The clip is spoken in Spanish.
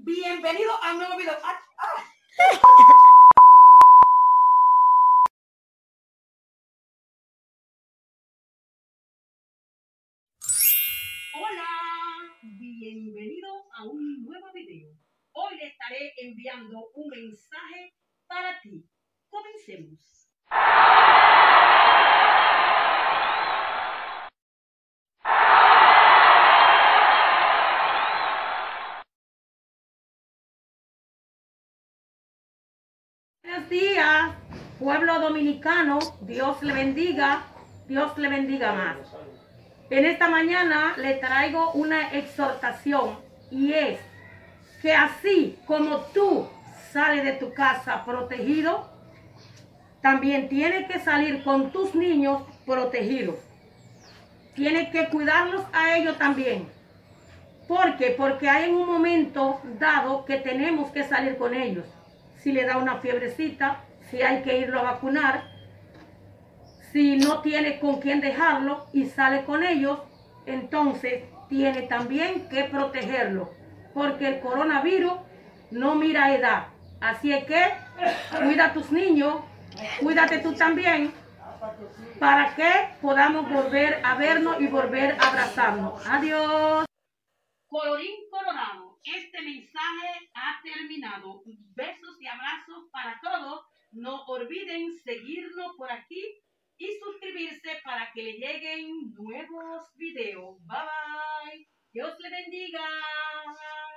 Bienvenido a un nuevo video. Hola, bienvenido a un nuevo video. Hoy le estaré enviando un mensaje para ti. Comencemos. Buenos días, pueblo dominicano. Dios le bendiga más. En esta mañana le traigo una exhortación y es que así como tú sales de tu casa protegido, también tienes que salir con tus niños protegidos. Tienes que cuidarlos a ellos también. ¿Por qué? Porque hay un momento dado que tenemos que salir con ellos. Si le da una fiebrecita, si hay que irlo a vacunar, si no tiene con quién dejarlo y sale con ellos, entonces tiene también que protegerlo, porque el coronavirus no mira edad. Así es que cuida a tus niños, cuídate tú también, para que podamos volver a vernos y volver a abrazarnos. Adiós. Colorín colorado, este mensaje ha terminado. Besos y abrazos para todos. No olviden seguirnos por aquí y suscribirse para que le lleguen nuevos videos. Bye bye. Dios le bendiga.